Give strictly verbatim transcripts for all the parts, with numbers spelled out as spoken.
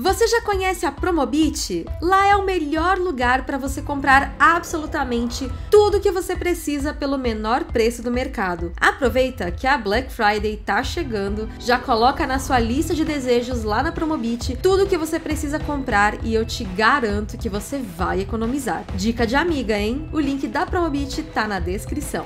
Você já conhece a Promobit? Lá é o melhor lugar para você comprar absolutamente tudo que você precisa pelo menor preço do mercado. Aproveita que a Black Friday tá chegando, já coloca na sua lista de desejos lá na Promobit tudo que você precisa comprar e eu te garanto que você vai economizar. Dica de amiga, hein? O link da Promobit tá na descrição.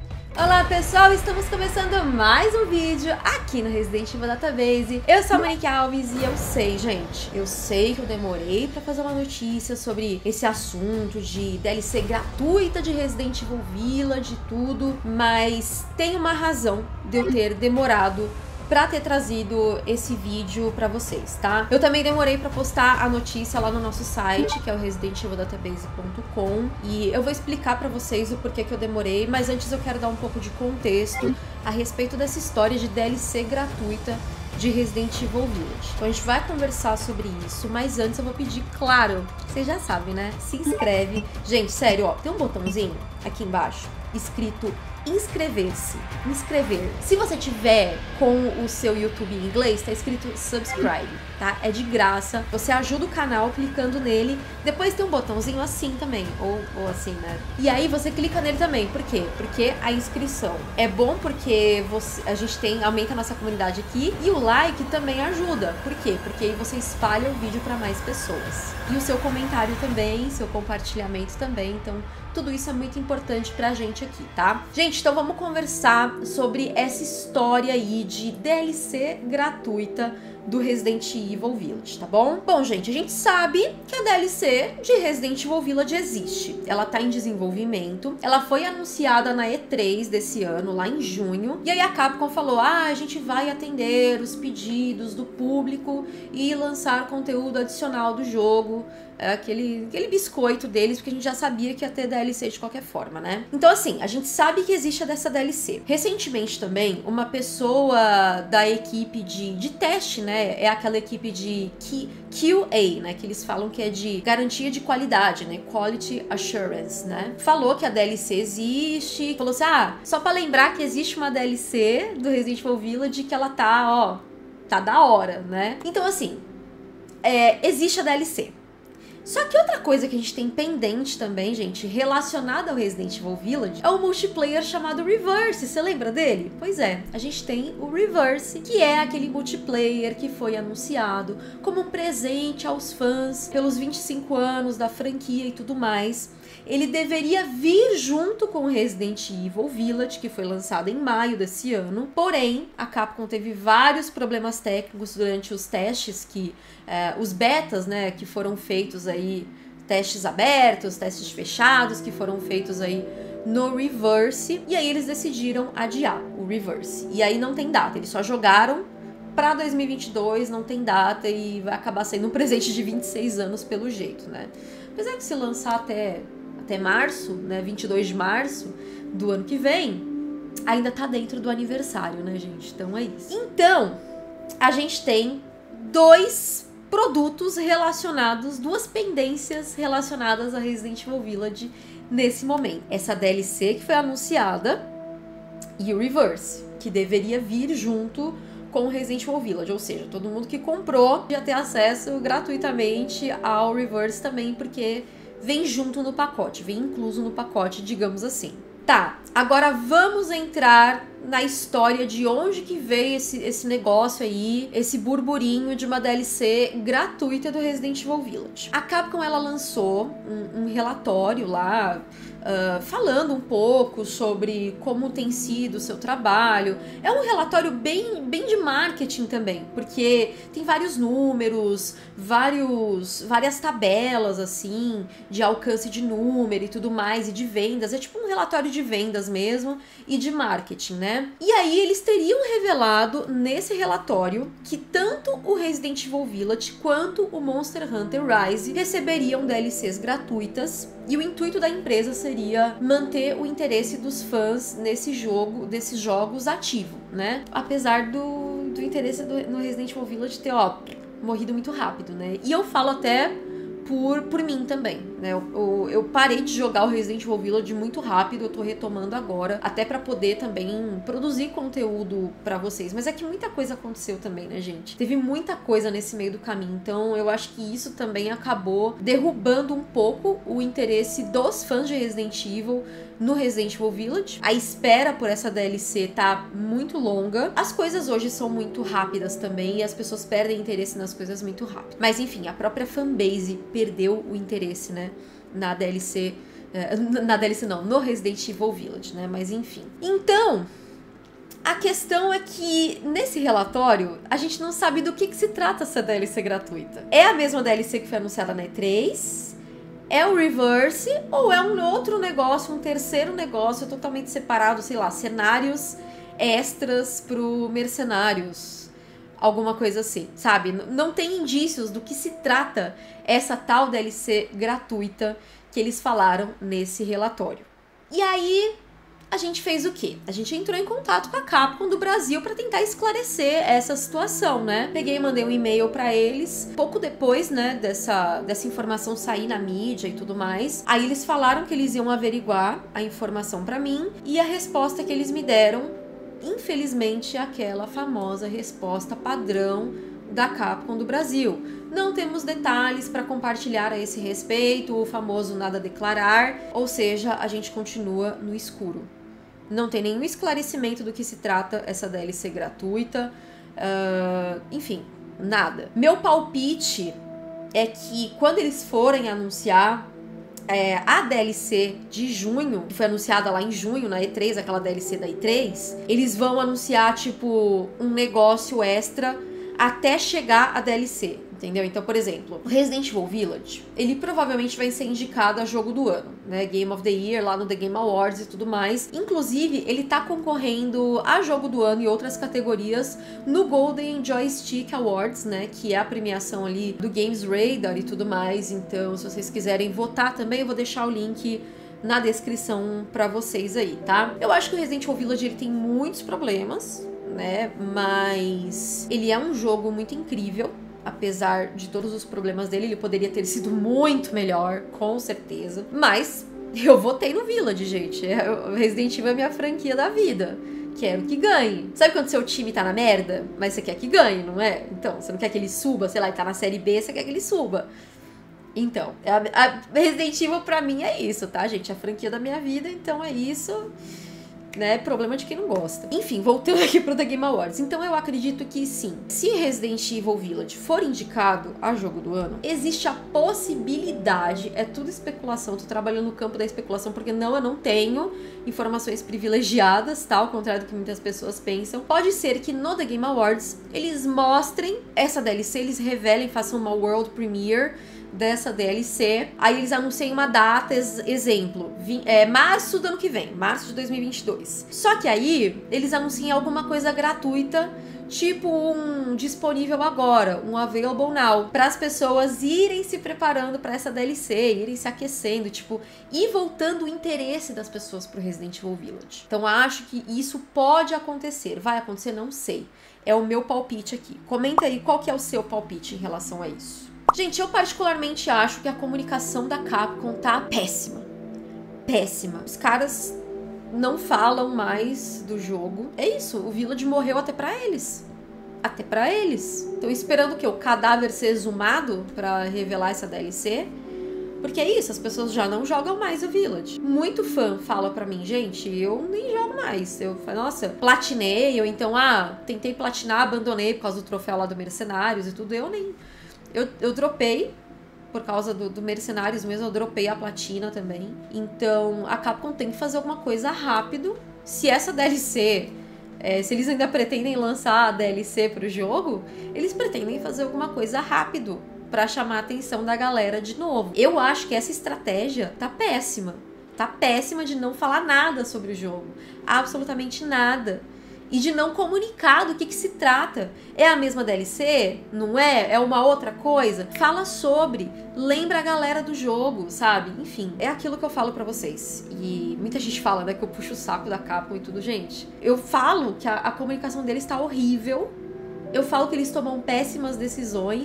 Olá pessoal, estamos começando mais um vídeo aqui no Resident Evil Database. Eu sou a Monique Alves e eu sei, gente, eu sei que eu demorei pra fazer uma notícia sobre esse assunto de D L C gratuita de Resident Evil Village e tudo, mas tem uma razão de eu ter demorado pra ter trazido esse vídeo pra vocês, tá? Eu também demorei pra postar a notícia lá no nosso site, que é o resident evil database ponto com, e eu vou explicar pra vocês o porquê que eu demorei, mas antes eu quero dar um pouco de contexto a respeito dessa história de D L C gratuita de Resident Evil Village. Então a gente vai conversar sobre isso, mas antes eu vou pedir, claro, vocês já sabem, né? Se inscreve. Gente, sério, ó, tem um botãozinho aqui embaixo escrito inscrever-se, inscrever. Se você tiver com o seu YouTube em inglês, tá escrito subscribe, tá? É de graça. Você ajuda o canal clicando nele. Depois tem um botãozinho assim também, ou, ou assim, né? E aí você clica nele também. Por quê? Porque a inscrição é bom porque você, a gente tem, aumenta a nossa comunidade aqui, e o like também ajuda. Por quê? Porque aí você espalha o vídeo para mais pessoas. E o seu comentário também, seu compartilhamento também. Então, tudo isso é muito importante pra gente aqui, tá? Gente, então vamos conversar sobre essa história aí de D L C gratuita do Resident Evil Village, tá bom? Bom, gente, a gente sabe que a D L C de Resident Evil Village existe. Ela tá em desenvolvimento. Ela foi anunciada na E três desse ano, lá em junho. E aí a Capcom falou, ah, a gente vai atender os pedidos do público e lançar conteúdo adicional do jogo. É aquele, aquele biscoito deles, porque a gente já sabia que ia ter D L C de qualquer forma, né? Então, assim, a gente sabe que existe dessa D L C. Recentemente também, uma pessoa da equipe de, de teste, né? É aquela equipe de Q A, né? Que eles falam que é de garantia de qualidade, né? Quality Assurance, né? Falou que a D L C existe. Falou assim, ah, só pra lembrar que existe uma D L C do Resident Evil Village que ela tá, ó, tá da hora, né? Então, assim, é, existe a D L C. Só que outra coisa que a gente tem pendente também, gente, relacionada ao Resident Evil Village, é o multiplayer chamado Reverse. Você lembra dele? Pois é, a gente tem o Reverse, que é aquele multiplayer que foi anunciado como um presente aos fãs pelos vinte e cinco anos da franquia e tudo mais. Ele deveria vir junto com o Resident Evil Village, que foi lançado em maio desse ano. Porém, a Capcom teve vários problemas técnicos durante os testes, que eh, os betas, né, que foram feitos aí, testes abertos, testes fechados, que foram feitos aí no Reverse. E aí eles decidiram adiar o Reverse. E aí não tem data, eles só jogaram pra dois mil e vinte e dois, não tem data e vai acabar sendo um presente de vinte e seis anos pelo jeito, né? Apesar de se lançar até... até março, né, vinte e dois de março do ano que vem, ainda tá dentro do aniversário, né, gente? Então é isso. Então, a gente tem dois produtos relacionados, duas pendências relacionadas a Resident Evil Village nesse momento. Essa D L C que foi anunciada e o Reverse, que deveria vir junto com o Resident Evil Village, ou seja, todo mundo que comprou ia ter acesso gratuitamente ao Reverse também, porque vem junto no pacote, vem incluso no pacote, digamos assim. Tá, agora vamos entrar na história de onde que veio esse, esse negócio aí, esse burburinho de uma D L C gratuita do Resident Evil Village. A Capcom, ela lançou um, um relatório lá, uh, falando um pouco sobre como tem sido o seu trabalho. É um relatório bem, bem de marketing também, porque tem vários números, vários, várias tabelas, assim, de alcance de número e tudo mais, e de vendas. É tipo um relatório de vendas mesmo e de marketing, né? E aí eles teriam revelado nesse relatório que tanto o Resident Evil Village quanto o Monster Hunter Rise receberiam D L Cs gratuitas, e o intuito da empresa seria manter o interesse dos fãs nesse jogo, desses jogos ativo, né? Apesar do, do interesse do, no Resident Evil Village ter, ó, morrido muito rápido, né? E eu falo até por, por mim também, né? Eu, eu, eu parei de jogar o Resident Evil Village muito rápido, eu tô retomando agora, até pra poder também produzir conteúdo pra vocês. Mas é que muita coisa aconteceu também, né, gente? Teve muita coisa nesse meio do caminho, então eu acho que isso também acabou derrubando um pouco o interesse dos fãs de Resident Evil no Resident Evil Village. A espera por essa D L C tá muito longa. As coisas hoje são muito rápidas também e as pessoas perdem interesse nas coisas muito rápido. Mas enfim, a própria fanbase perdeu o interesse, né, na D L C, na D L C não, no Resident Evil Village, né, mas enfim. Então, a questão é que, nesse relatório, a gente não sabe do que, que se trata essa D L C gratuita. É a mesma D L C que foi anunciada na E três? É o Reverse? Ou é um outro negócio, um terceiro negócio totalmente separado, sei lá, cenários extras pro Mercenários? Alguma coisa assim, sabe? Não tem indícios do que se trata essa tal D L C gratuita que eles falaram nesse relatório. E aí, a gente fez o quê? A gente entrou em contato com a Capcom do Brasil para tentar esclarecer essa situação, né? Peguei e mandei um e-mail para eles, pouco depois, né, dessa, dessa informação sair na mídia e tudo mais. Aí eles falaram que eles iam averiguar a informação para mim, e a resposta que eles me deram, infelizmente, é aquela famosa resposta padrão da Capcom do Brasil. Não temos detalhes para compartilhar a esse respeito, o famoso nada a declarar, ou seja, a gente continua no escuro. Não tem nenhum esclarecimento do que se trata essa D L C gratuita, uh, enfim, nada. Meu palpite é que quando eles forem anunciar é, a D L C de junho, que foi anunciada lá em junho na E três, aquela D L C da E três, eles vão anunciar tipo um negócio extra até chegar a D L C, entendeu? Então, por exemplo, o Resident Evil Village, ele provavelmente vai ser indicado a jogo do ano, né? Game of the Year, lá no The Game Awards e tudo mais. Inclusive, ele tá concorrendo a jogo do ano e outras categorias no Golden Joystick Awards, né? Que é a premiação ali do Games Radar e tudo mais. Então, se vocês quiserem votar também, eu vou deixar o link na descrição pra vocês aí, tá? Eu acho que o Resident Evil Village, ele tem muitos problemas, né? Mas ele é um jogo muito incrível. Apesar de todos os problemas dele, ele poderia ter sido muito melhor, com certeza. Mas eu votei no Village, gente. O Resident Evil é a minha franquia da vida. Quero que ganhe. Sabe quando seu time tá na merda, mas você quer que ganhe, não é? Então, você não quer que ele suba, sei lá, ele tá na série B, você quer que ele suba. Então, a, a Resident Evil pra mim é isso, tá, gente? A franquia da minha vida, então é isso, né? Problema de quem não gosta. Enfim, voltando aqui pro The Game Awards. Então eu acredito que sim, se Resident Evil Village for indicado a jogo do ano, existe a possibilidade, é tudo especulação, tô trabalhando no campo da especulação, porque não, eu não tenho informações privilegiadas, tá? Ao contrário do que muitas pessoas pensam. Pode ser que no The Game Awards eles mostrem essa D L C, eles revelem, façam uma World Premiere dessa D L C, aí eles anunciam uma data, ex exemplo, é, março do ano que vem, março de dois mil e vinte e dois. Só que aí, eles anunciam alguma coisa gratuita, tipo um disponível agora, um available now, para as pessoas irem se preparando para essa D L C, irem se aquecendo, tipo, e voltando o interesse das pessoas pro Resident Evil Village. Então acho que isso pode acontecer. Vai acontecer? Não sei. É o meu palpite aqui. Comenta aí qual que é o seu palpite em relação a isso. Gente, eu particularmente acho que a comunicação da Capcom tá péssima. Péssima. Os caras não falam mais do jogo. É isso, o Village morreu até pra eles. Até pra eles. Estão esperando o quê? O cadáver ser exumado pra revelar essa D L C? Porque é isso, as pessoas já não jogam mais o Village. Muito fã fala pra mim, gente, eu nem jogo mais. Eu falo, nossa, platinei, ou então, ah, tentei platinar, abandonei por causa do troféu lá do Mercenários e tudo. Eu nem... Eu, eu dropei, por causa do, do Mercenários mesmo, eu dropei a platina também. Então, a Capcom tem que fazer alguma coisa rápido. Se essa D L C, é, se eles ainda pretendem lançar a D L C pro jogo, eles pretendem fazer alguma coisa rápido pra chamar a atenção da galera de novo. Eu acho que essa estratégia tá péssima. Tá péssima de não falar nada sobre o jogo. Absolutamente nada. E de não comunicar do que, que se trata. É a mesma D L C? Não é? É uma outra coisa? Fala sobre. Lembra a galera do jogo, sabe? Enfim, é aquilo que eu falo pra vocês. E muita gente fala, né, que eu puxo o saco da Capcom e tudo, gente. Eu falo que a, a comunicação deles tá horrível. Eu falo que eles tomam péssimas decisões.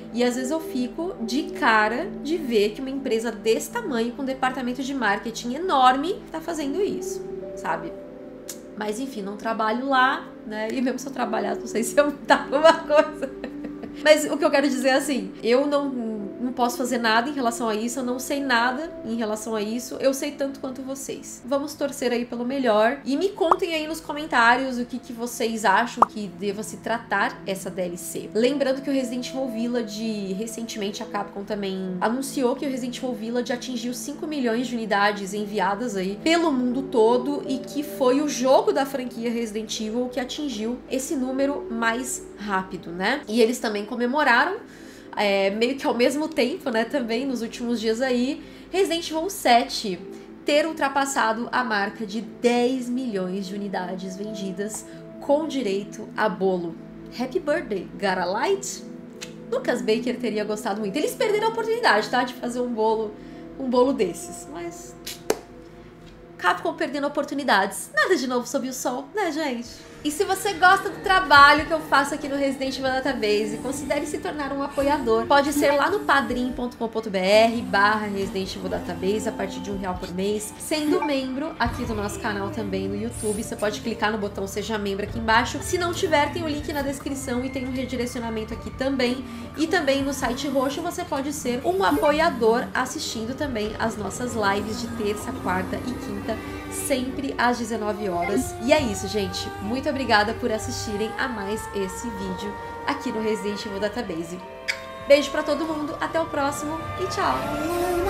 E às vezes eu fico de cara de ver que uma empresa desse tamanho, com um departamento de marketing enorme, tá fazendo isso, sabe? Mas enfim, não trabalho lá, né? E mesmo se eu trabalhar, não sei se eu mudar alguma coisa. Mas o que eu quero dizer é assim, eu não, não posso fazer nada em relação a isso, eu não sei nada em relação a isso, eu sei tanto quanto vocês. Vamos torcer aí pelo melhor e me contem aí nos comentários o que, que vocês acham que deva se tratar essa D L C. Lembrando que o Resident Evil Village, recentemente a Capcom também anunciou que o Resident Evil Village atingiu cinco milhões de unidades enviadas aí pelo mundo todo e que foi o jogo da franquia Resident Evil que atingiu esse número mais rápido, né? E eles também comemoraram, é, meio que ao mesmo tempo, né, também nos últimos dias aí, Resident Evil sete ter ultrapassado a marca de dez milhões de unidades vendidas com direito a bolo. Happy birthday, got a light? Lucas Baker teria gostado muito. Eles perderam a oportunidade, tá, de fazer um bolo, um bolo desses, mas Capcom perdendo oportunidades. Nada de novo sob o sol, né, gente? E se você gosta do trabalho que eu faço aqui no Resident Evil Database, considere se tornar um apoiador. Pode ser lá no padrim ponto com ponto br barra Resident Evil Database a partir de um real por mês. Sendo membro aqui do nosso canal também no YouTube, você pode clicar no botão Seja Membro aqui embaixo. Se não tiver, tem o link na descrição e tem um redirecionamento aqui também. E também no site roxo você pode ser um apoiador assistindo também as nossas lives de terça, quarta e quinta, sempre às dezenove horas. E é isso, gente. Muito obrigada por assistirem a mais esse vídeo aqui no Resident Evil Database. Beijo pra todo mundo, até o próximo e tchau!